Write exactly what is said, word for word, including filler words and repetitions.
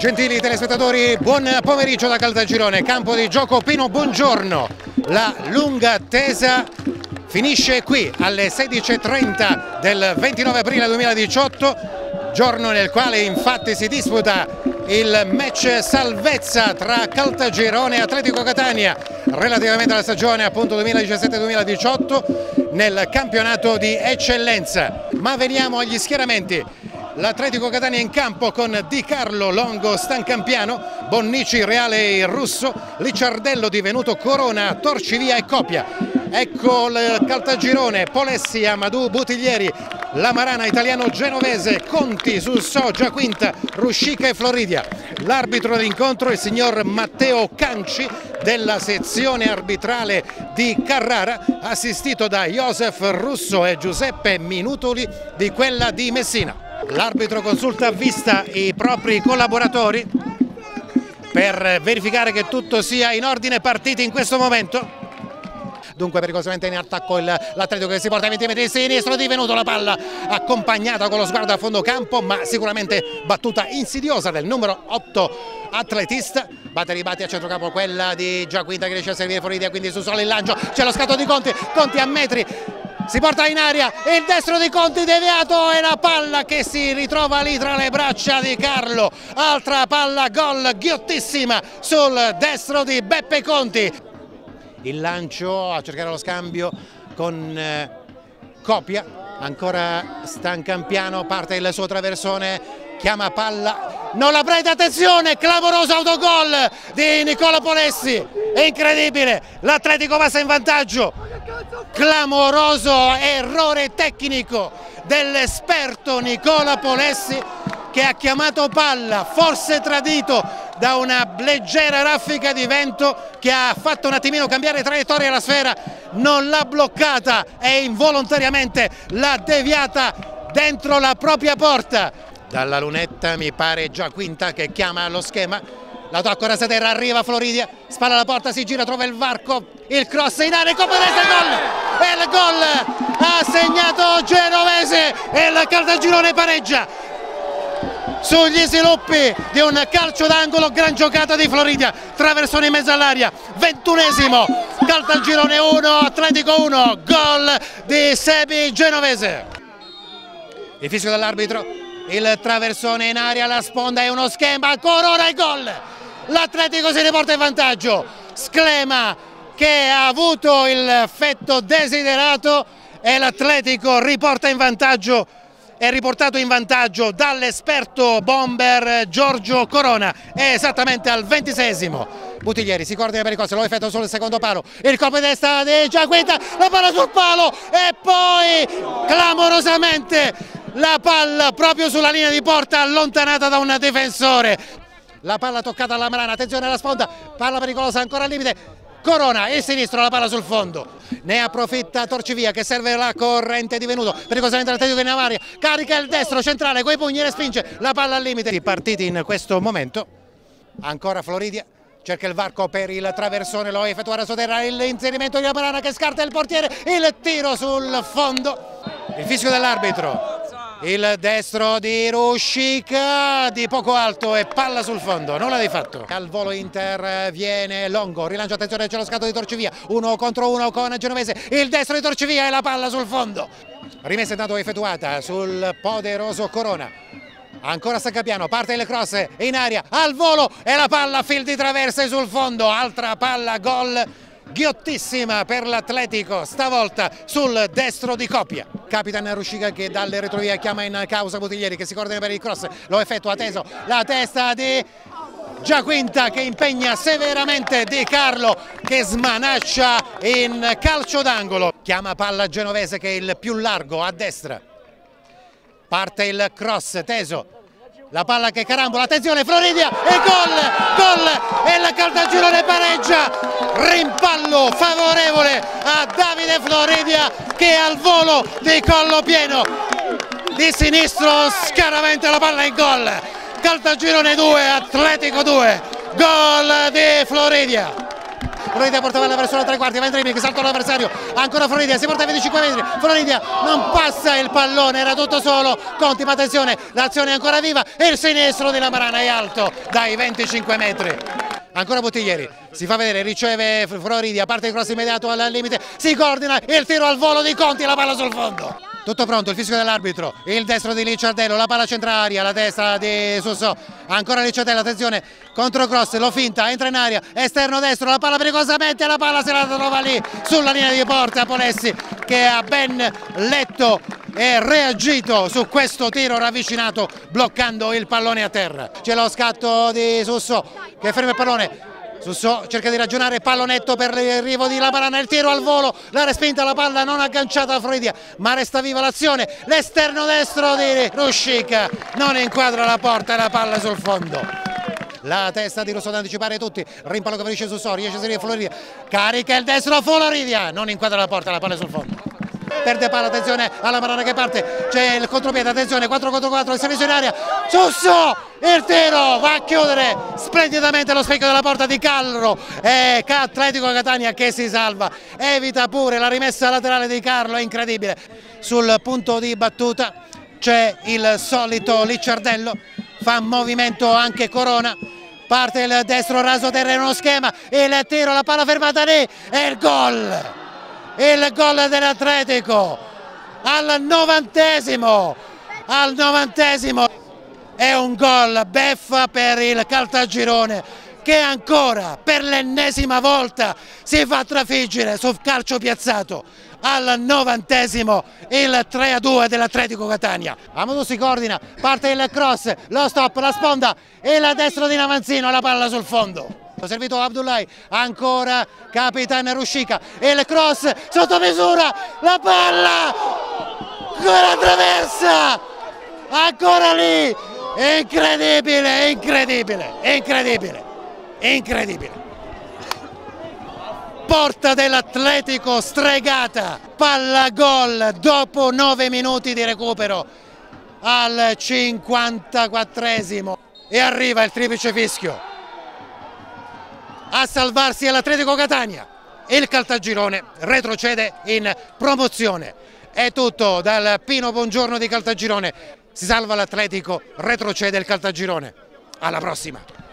Gentili telespettatori, buon pomeriggio da Caltagirone, campo di gioco Pino Buongiorno. La lunga attesa finisce qui alle sedici e trenta del ventinove aprile duemiladiciotto, giorno nel quale infatti si disputa il match salvezza tra Caltagirone e Atletico Catania relativamente alla stagione appunto duemiladiciassette duemiladiciotto nel campionato di eccellenza. Ma veniamo agli schieramenti. L'Atletico Catania in campo con Di Carlo, Longo, Stancampiano, Bonnici, Reale e Russo, Licciardello, Divenuto, Corona, Torcivia e Copia. Ecco il Caltagirone, Polessi, Amadou, Butiglieri, Lamarana, Italiano, Genovese, Conti, Sussò, Giaquinta, Ruscica e Floridia. L'arbitro d'incontro è il signor Matteo Canci della sezione arbitrale di Carrara, assistito da Josef Russo e Giuseppe Minutoli di quella di Messina. L'arbitro consulta a vista i propri collaboratori per verificare che tutto sia in ordine. Partiti in questo momento. Dunque pericolosamente in attacco l'Atletico che si porta a venti metri di sinistro, Divenuto, la palla accompagnata con lo sguardo a fondo campo, ma sicuramente battuta insidiosa del numero otto atletista. Batte e ribatti a centrocampo quella di Giaquinta che riesce a servire fuori via, quindi su solo il lancio, c'è lo scatto di Conti, Conti a metri, si porta in aria, il destro di Conti deviato e la palla che si ritrova lì tra le braccia di Carlo. Altra palla gol ghiottissima sul destro di Beppe Conti. Il lancio a cercare lo scambio con eh, Copia, ancora Stancampiano, parte il suo traversone, chiama palla, non la prende, attenzione, clamoroso autogol di Nicola Polessi, è incredibile, l'Atletico passa in vantaggio. Clamoroso errore tecnico dell'esperto Nicola Polessi che ha chiamato palla, forse tradito da una leggera raffica di vento che ha fatto un attimino cambiare traiettoria la sfera, non l'ha bloccata e involontariamente l'ha deviata dentro la propria porta. Dalla lunetta mi pare Giaquinta che chiama lo schema. La tocca rasa terra, arriva Floridia, spalla alla porta, si gira, trova il varco, il cross in area, Coppa destra, gol! E il gol ha segnato Genovese e il Caltagirone pareggia. Sugli sviluppi di un calcio d'angolo, gran giocata di Floridia, traversone in mezzo all'aria, ventunesimo, Caltagirone uno, Atletico uno, gol di Sebi Genovese. Il fischio dell'arbitro, il traversone in aria, la sponda e uno schema, Corona e gol! L'Atletico si riporta in vantaggio, Sclema che ha avuto l'effetto desiderato e l'Atletico riporta in vantaggio, è riportato in vantaggio dall'esperto bomber Giorgio Corona, è esattamente al ventiseiesimo. Butiglieri si coordina per il corso, lo effettua sul secondo palo, il colpo di testa di Giaquinta, la palla sul palo e poi clamorosamente la palla proprio sulla linea di porta allontanata da un difensore. La palla toccata alla Marana, attenzione alla sponda, palla pericolosa ancora al limite, Corona, il sinistro, la palla sul fondo, ne approfitta Torcivia che serve la corrente di Venuto, pericolosamente l'Atletico in avaria, carica il destro centrale, coi pugni respinge la palla al limite. I partiti in questo momento, ancora Floridia, cerca il varco per il traversone, lo effettua a sotterra, l'inserimento di Marana che scarta il portiere, il tiro sul fondo, il fischio dell'arbitro. Il destro di Ruscica di poco alto e palla sul fondo, nulla di fatto. Al volo interviene Longo, rilancia, attenzione, c'è lo scatto di Torcivia, uno contro uno con Genovese, il destro di Torcivia e la palla sul fondo. Rimessa intanto effettuata sul poderoso Corona. Ancora Stancampiano, parte il cross in aria, al volo e la palla fil di traverse sul fondo, altra palla gol ghiottissima per l'Atletico, stavolta sul destro di Copia. Capitan Ruscica che dalle retrovie chiama in causa Butiglieri che si coordina per il cross, lo effettua teso, la testa di Giaquinta che impegna severamente Di Carlo che smanaccia in calcio d'angolo. Chiama palla Genovese che è il più largo a destra. Parte il cross teso, la palla che carambola, attenzione Floridia e gol, gol e la Caltagirone pareggia, rimpallo favorevole a Davide Floridia che al volo di collo pieno di sinistro scaraventa la palla in gol. Caltagirone due, Atletico due, gol di Floridia. Floridia porta palla verso la tre quarti, va in dribbling, salto l'avversario, ancora Floridia, si porta a venticinque metri, Floridia non passa il pallone, era tutto solo Conti, ma attenzione, l'azione è ancora viva, il sinistro di Lamarana è alto dai venticinque metri. Ancora Bottiglieri, si fa vedere, riceve Floridia, parte il cross immediato al limite, si coordina, il tiro al volo di Conti, la palla sul fondo. Tutto pronto, il fischio dell'arbitro, il destro di Licciardello, la palla centra aria, la testa di Sussò, ancora Licciardello, attenzione, contro cross, lo finta, entra in aria, esterno destro, la palla pericolosamente, la palla se la trova lì sulla linea di porta, Polessi che ha ben letto e reagito su questo tiro ravvicinato bloccando il pallone a terra. C'è lo scatto di Sussò che ferma il pallone. Sussò cerca di ragionare, pallonetto per l'arrivo di Lamarana, il tiro al volo, la respinta, la palla non agganciata da Floridia, ma resta viva l'azione, l'esterno destro di Ruscica non inquadra la porta e la palla sul fondo. La testa di Russo da anticipare tutti, rimpallo che favorisce Sussò, riesce a salire Floridia, carica il destro, Floridia non inquadra la porta, la palla è sul fondo. Perde palla, attenzione alla Marana che parte, c'è il contropiede, attenzione, quattro contro quattro, il servizio in aria, Sussò, il tiro, va a chiudere splendidamente lo specchio della porta di Carlo, e Atletico Catania che si salva, evita pure la rimessa laterale di Carlo, è incredibile. Sul punto di battuta c'è il solito Licciardello, fa movimento anche Corona, parte il destro raso terra in uno schema, il tiro, la palla fermata lì e il gol! Il gol dell'Atletico al novantesimo, al novantesimo è un gol beffa per il Caltagirone che ancora per l'ennesima volta si fa trafiggere sul calcio piazzato. Al novantesimo il tre a due dell'Atletico Catania. Amadou si coordina, parte il cross, lo stop, la sponda e la destra di Navanzino, la palla sul fondo. Servito Abdullahi, ancora Capitan Ruscica, il cross sotto misura, la palla ancora attraversa, ancora lì, incredibile, incredibile, incredibile, incredibile. Porta dell'Atletico stregata, palla gol dopo nove minuti di recupero al cinquantaquattresimo e arriva il triplice fischio. A salvarsi all'Atletico Catania, il Caltagirone retrocede in promozione. È tutto dal Pino Buongiorno di Caltagirone, si salva l'Atletico, retrocede il Caltagirone. Alla prossima!